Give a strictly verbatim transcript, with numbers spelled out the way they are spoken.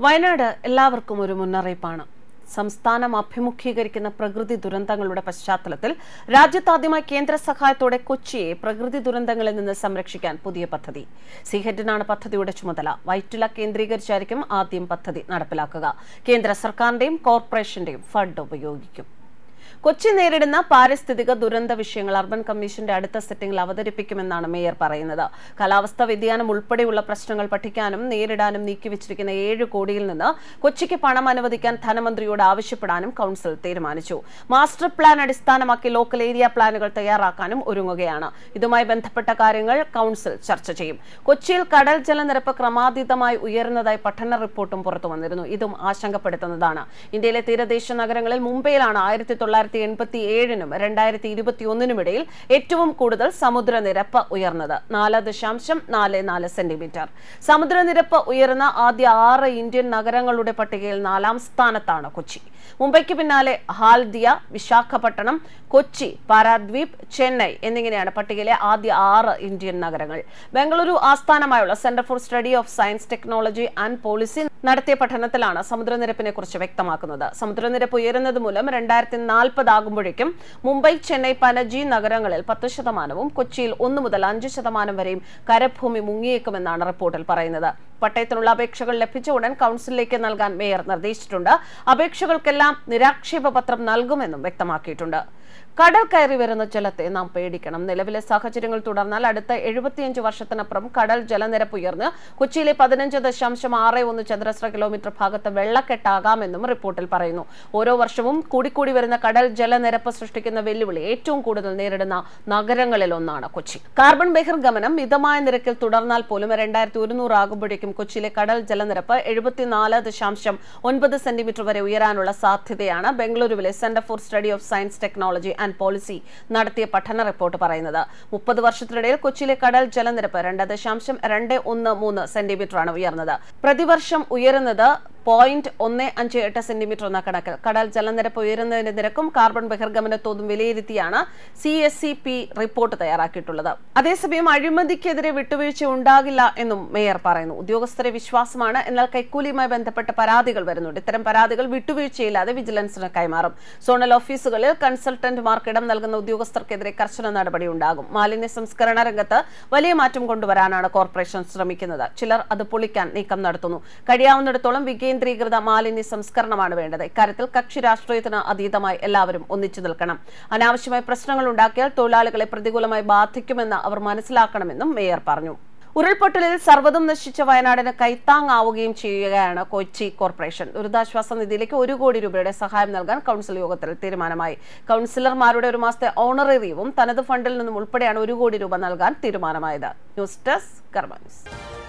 വയനാട് എല്ലാവർക്കും ഒരു മുന്നറിയിപ്പാണ്. സംസ്ഥാനം അഭിമുഖീകരിക്കുന്ന പ്രകൃതി ദുരന്തങ്ങളുടെ പശ്ചാത്തലത്തിൽ രാജ്യത്താദ്യമായി കേന്ദ്ര സഹായത്തോടെ കൊച്ചിയെ പ്രകൃതി ദുരന്തങ്ങളിൽ നിന്ന് സംരക്ഷിക്കാൻ പുതിയ പദ്ധതി. സിഹെറ്റിനാണ് പദ്ധതിയുടെ ചുമതല. വൈറ്റില കേന്ദ്രീകരിച്ചായിരിക്കും ആദ്യം പദ്ധതി നടപ്പിലാക്കുക. കേന്ദ്ര സർക്കാരിന്റെയും കോർപ്പറേഷന്റെയും ഫണ്ട് ഉപയോഗിക്കും. കൊച്ചി നേരിടുന്ന പാരിസ്ഥിതിക ദുരന്ത വിഷയങ്ങൾ അർബൻ കമ്മീഷന്റെ അടുത്ത സെറ്റിംഗിൽ അവതരിപ്പിക്കുമെന്നാണ് മേയർ പറയുന്നത്. കാലാവസ്ഥാ വ്യതിയാനം ഉൾപ്പെടെയുള്ള പ്രശ്നങ്ങൾ പഠിക്കാനും നേരിടാനും നീക്കിവച്ചിരിക്കുന്ന ഏഴ് കോടിയിൽ നിന്ന് കൊച്ചിക്ക് പണം അനുവദിക്കാൻ ധനമന്ത്രിയോട് ആവശ്യപ്പെടാനും കൌൺസിൽ തീരുമാനിച്ചു. മാസ്റ്റർ പ്ലാൻ അടിസ്ഥാനമാക്കി ലോക്കൽ ഏരിയ പ്ലാനുകൾ തയ്യാറാക്കാനും ഒരുങ്ങുകയാണ്. ഇതുമായി ബന്ധപ്പെട്ട കാര്യങ്ങൾ കൌൺസിൽ ചർച്ച ചെയ്യും. കൊച്ചിയിൽ കടൽ ജലനിരപ്പ് ക്രമാതീതമായി ഉയരുന്നതായി പഠന റിപ്പോർട്ടും പുറത്തുവന്നിരുന്നു. ഇതും ആശങ്കപ്പെടുത്തുന്നതാണ്. ഇന്ത്യയിലെ തീരദേശ നഗരങ്ങളിൽ മുംബൈയിലാണ് ആയിരത്തി തൊള്ളായിരത്തി എൺപത്തി ഏഴിനും രണ്ടായിരത്തി ഇരുപത്തി ഒന്നിനും ഇടയിൽ ഏറ്റവും കൂടുതൽ സമുദ്രനിരപ്പ് ഉയർന്നത് നാല് ദശാംശം നാല് നാല് സെന്റിമീറ്റർ. സമുദ്രനിരപ്പ് ഉയർന്ന ആദ്യ ആറ് ഇന്ത്യൻ നഗരങ്ങളുടെ പട്ടികയിൽ നാലാം സ്ഥാനത്താണ് കൊച്ചി. മുംബൈക്ക് പിന്നാലെ ഹാൽദിയ, വിശാഖപട്ടണം, കൊച്ചി, പാരാദ്വീപ്, ചെന്നൈ എന്നിങ്ങനെയാണ് പട്ടികയിലെ ആദ്യ ആറ് ഇന്ത്യൻ നഗരങ്ങൾ. ബംഗളൂരു ആസ്ഥാനമായുള്ള centre for study of science, technology and policy നടത്തിയ പഠനത്തിലാണ് സമുദ്രനിരപ്പിനെ കുറിച്ച് വ്യക്തമാക്കുന്നത്. സമുദ്രനിരപ്പ് ഉയരുന്നത് മൂലം രണ്ടായിരത്തി നാൽപ്പതാകുമ്പോഴേക്കും മുംബൈ, ചെന്നൈ, പനജി നഗരങ്ങളിൽ പത്ത് ശതമാനവും കൊച്ചിയിൽ ഒന്ന് മുതൽ അഞ്ച് ശതമാനം വരെയും കരഭൂമി മുങ്ങിയേക്കുമെന്നാണ് റിപ്പോർട്ടിൽ പറയുന്നത്. പട്ടയത്തിനുള്ള അപേക്ഷകൾ ലഭിച്ച ഉടൻ കൌൺസിലിലേക്ക് നൽകാൻ മേയർ നിർദ്ദേശിച്ചിട്ടുണ്ട്. അപേക്ഷകൾക്കെല്ലാം നിരാക്ഷേപ പത്രം നൽകുമെന്നും വ്യക്തമാക്കിയിട്ടുണ്ട്. കടൽ കയറി വരുന്ന ജലത്തെ നാം പേടിക്കണം. നിലവിലെ സാഹചര്യങ്ങൾ തുടർന്നാൽ അടുത്ത എഴുപത്തിയഞ്ച് വർഷത്തിനപ്പുറം കടൽ ജലനിരപ്പ് ഉയർന്ന് കൊച്ചിയിലെ പതിനഞ്ച് ദശാംശം ആറ് ഒന്ന് ചതുരശ്ര കിലോമീറ്റർ ഭാഗത്ത് വെള്ളക്കെട്ടാകാമെന്നും റിപ്പോർട്ടിൽ പറയുന്നു. ഓരോ വർഷവും കൂടിക്കൂടി വരുന്ന കടൽ ജലനിരപ്പ് സൃഷ്ടിക്കുന്ന വെല്ലുവിളി ഏറ്റവും കൂടുതൽ നേരിടുന്ന നഗരങ്ങളിൽ ഒന്നാണ് കൊച്ചി. കാർബൺ ബഹിർഗമനം മിതമായ നിരക്കിൽ തുടർന്നാൽ പോലും രണ്ടായിരത്തി ഒരുന്നൂറ് ആകുമ്പോഴേക്കും കൊച്ചിയിലെ കടൽ ജലനിരപ്പ് എഴുപത്തിനാല് ദശാംശം ഒൻപത് സെന്റിമീറ്റർ വരെ ഉയരാനുള്ള സാധ്യതയാണ് ബംഗളൂരുവിലെ centre for study of science, technology and policy നടത്തിയ പഠന റിപ്പോർട്ട് പറയുന്നത്. മുപ്പത് വർഷത്തിനിടയിൽ കൊച്ചിയിലെ കടൽ ജലനിരപ്പ് രണ്ട് ദശാംശം രണ്ട് ഒന്ന് മൂന്ന് സെന്റിമീറ്ററാണ് ഉയർന്നത്. പ്രതിവർഷം ഉയരുന്നത് പോയിന്റ് ഒന്ന് അഞ്ച് എട്ട് സെന്റിമീറ്റർ എന്ന കണക്കിൽ കടൽ ജലനിരപ്പ് ഉയരുന്നതിന്റെ നിരക്കും കാർബൺ ബഹിർഗമന തോതും വിലയിരുത്തിയാണ് C S C P report തയ്യാറാക്കിയിട്ടുള്ളത്. അതേസമയം അഴിമതിക്കെതിരെ വിട്ടുവീഴ്ച ഉണ്ടാകില്ല എന്നും മേയർ പറയുന്നു. ഉദ്യോഗസ്ഥരെ വിശ്വാസമാണ്, എന്നാൽ കൈക്കൂലിയുമായി ബന്ധപ്പെട്ട പരാതികൾ വരുന്നുണ്ട്. ഇത്തരം പരാതികൾ വിട്ടുവീഴ്ചയില്ലാതെ വിജിലൻസിന് കൈമാറും. സോണൽ ഓഫീസുകളിൽ കൺസൾട്ടന്റുമാർക്ക് ഇടം നൽകുന്ന ഉദ്യോഗസ്ഥർക്കെതിരെ കർശന നടപടി ഉണ്ടാകും. മാലിന്യ സംസ്കരണ രംഗത്ത് വലിയ മാറ്റം കൊണ്ടുവരാനാണ് കോർപ്പറേഷൻ ശ്രമിക്കുന്നത്. ചിലർ അത് പൊളിക്കാൻ നീക്കം നടത്തുന്നു. കഴിയാവുന്നിടത്തോളം കേന്ദ്രീകൃത മാലിന്യ സംസ്കരണമാണ് വേണ്ടത്. ഇക്കാര്യത്തിൽ കക്ഷി രാഷ്ട്രീയത്തിന് അതീതമായി എല്ലാവരും ഒന്നിച്ചു നിൽക്കണം. അനാവശ്യമായ പ്രശ്നങ്ങൾ ഉണ്ടാക്കിയാൽ തൊഴിലാളികളെ പ്രതികൂലമായി ബാധിക്കുമെന്ന് അവർ മനസ്സിലാക്കണമെന്നും മേയർ പറഞ്ഞു. ഉരുൾപൊട്ടലിൽ സർവ്വതും നശിച്ച വയനാടിന് കൈത്താങ്ങാവുകയും ചെയ്യുകയാണ് കൊച്ചി കോർപ്പറേഷൻ. ദുരിതാശ്വാസ നിധിയിലേക്ക് ഒരു കോടി രൂപയുടെ സഹായം നൽകാൻ കൌൺസിൽ യോഗത്തിൽ തീരുമാനമായി. കൌൺസിലർമാരുടെ ഒരു മാസത്തെ ഓണറേറിയവും തനത് ഫണ്ടിൽ നിന്നും ഉൾപ്പെടെയാണ് ഒരു കോടി രൂപ നൽകാൻ തീരുമാനമായത്. News desk Karma news.